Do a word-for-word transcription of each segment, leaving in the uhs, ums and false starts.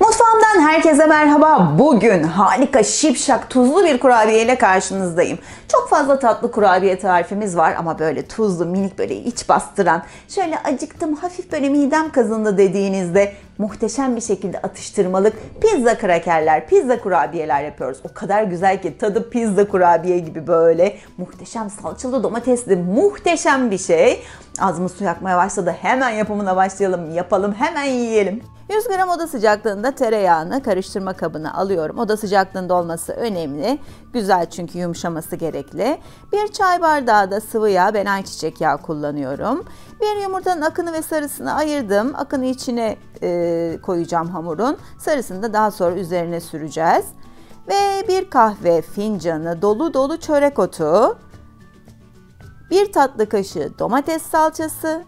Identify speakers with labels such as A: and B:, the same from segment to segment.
A: Mutfağımdan herkese merhaba. Bugün harika, şipşak, tuzlu bir kurabiye ile karşınızdayım. Çok fazla tatlı kurabiye tarifimiz var ama böyle tuzlu, minik, böyle iç bastıran, şöyle acıktım, hafif böyle midem kazındı dediğinizde muhteşem bir şekilde atıştırmalık pizza krakerler, pizza kurabiyeler yapıyoruz. O kadar güzel ki tadı pizza kurabiye gibi, böyle muhteşem, salçalı domatesli, muhteşem bir şey. Ağzımız su yakmaya başladı. Hemen yapımına başlayalım, yapalım, hemen yiyelim. yüz gram oda sıcaklığında tereyağını karıştırma kabına alıyorum. Oda sıcaklığında olması önemli. Güzel, çünkü yumuşaması gerekli. Bir çay bardağı da sıvı yağ, ben ayçiçek yağı kullanıyorum. Bir yumurtanın akını ve sarısını ayırdım. Akını içine e, koyacağım hamurun. Sarısını da daha sonra üzerine süreceğiz. Ve bir kahve fincanı dolu dolu çörek otu. Bir tatlı kaşığı domates salçası.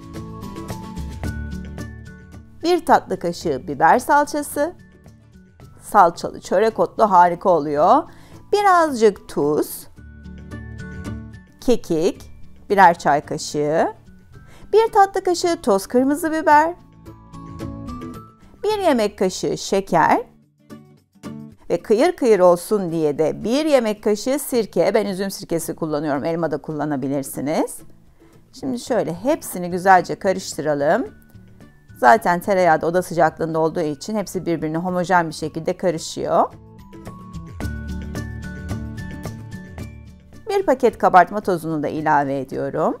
A: Bir tatlı kaşığı biber salçası. Salçalı çörek otlu harika oluyor. Birazcık tuz. Kekik. Birer çay kaşığı. Bir tatlı kaşığı toz kırmızı biber. Bir yemek kaşığı şeker. Ve kıyır kıyır olsun diye de bir yemek kaşığı sirke. Ben üzüm sirkesi kullanıyorum. Elma da kullanabilirsiniz. Şimdi şöyle hepsini güzelce karıştıralım. Zaten tereyağı da oda sıcaklığında olduğu için hepsi birbirine homojen bir şekilde karışıyor. Bir paket kabartma tozunu da ilave ediyorum.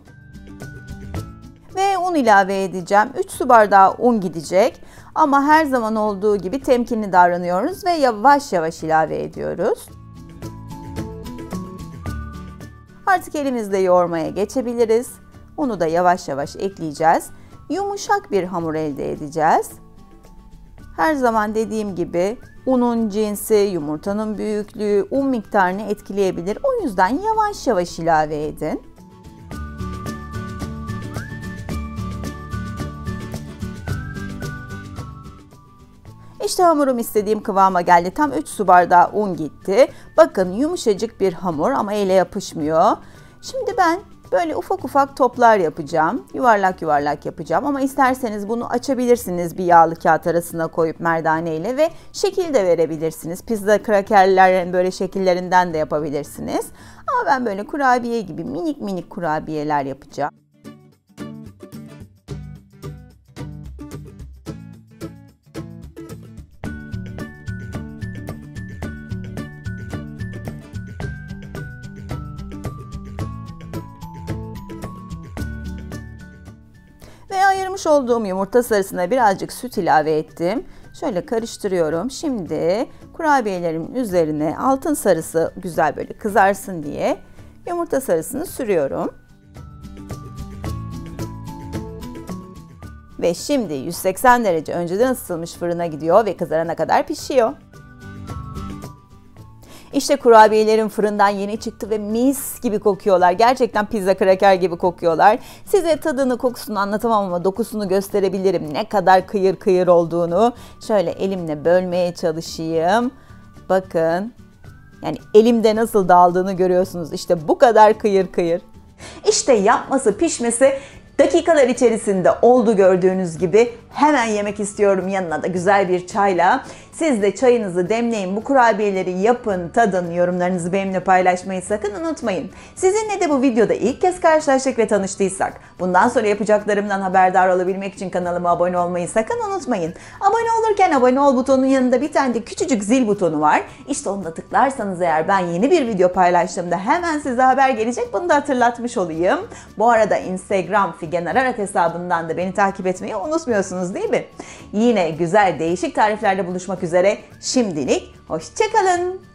A: Ve un ilave edeceğim. üç su bardağı un gidecek. Ama her zaman olduğu gibi temkinli davranıyoruz ve yavaş yavaş ilave ediyoruz. Artık elimizle yoğurmaya geçebiliriz. Unu da yavaş yavaş ekleyeceğiz. Yumuşak bir hamur elde edeceğiz. Her zaman dediğim gibi unun cinsi, yumurtanın büyüklüğü, un miktarını etkileyebilir. O yüzden yavaş yavaş ilave edin. İşte hamurum istediğim kıvama geldi. Tam üç su bardağı un gitti. Bakın, yumuşacık bir hamur ama ele yapışmıyor. Şimdi ben böyle ufak ufak toplar yapacağım. Yuvarlak yuvarlak yapacağım ama isterseniz bunu açabilirsiniz bir yağlı kağıt arasına koyup merdane ile ve şekil de verebilirsiniz. Pizza krakerlerin böyle şekillerinden de yapabilirsiniz. Ama ben böyle kurabiye gibi minik minik kurabiyeler yapacağım. Ve ayırmış olduğum yumurta sarısına birazcık süt ilave ettim. Şöyle karıştırıyorum. Şimdi kurabiyelerimin üzerine altın sarısı güzel böyle kızarsın diye yumurta sarısını sürüyorum. Ve şimdi yüz seksen derece önceden ısıtılmış fırına gidiyor ve kızarana kadar pişiyor. İşte kurabiyelerim fırından yeni çıktı ve mis gibi kokuyorlar. Gerçekten pizza kraker gibi kokuyorlar. Size tadını, kokusunu anlatamam ama dokusunu gösterebilirim. Ne kadar kıyır kıyır olduğunu. Şöyle elimle bölmeye çalışayım. Bakın. Yani elimde nasıl dağıldığını görüyorsunuz. İşte bu kadar kıyır kıyır. İşte yapması, pişmesi dakikalar içerisinde oldu gördüğünüz gibi. Hemen yemek istiyorum, yanına da güzel bir çayla. Siz de çayınızı demleyin, bu kurabiyeleri yapın, tadın, yorumlarınızı benimle paylaşmayı sakın unutmayın. Sizinle de bu videoda ilk kez karşılaştık ve tanıştıysak, bundan sonra yapacaklarımdan haberdar olabilmek için kanalıma abone olmayı sakın unutmayın. Abone olurken abone ol butonunun yanında bir tane de küçücük zil butonu var. İşte onu da tıklarsanız eğer ben yeni bir video paylaştığımda hemen size haber gelecek, bunu da hatırlatmış olayım. Bu arada Instagram Figen Ararat hesabından da beni takip etmeyi unutmuyorsunuz değil mi? Yine güzel değişik tariflerle buluşmak üzere. Şimdilik hoşça kalın.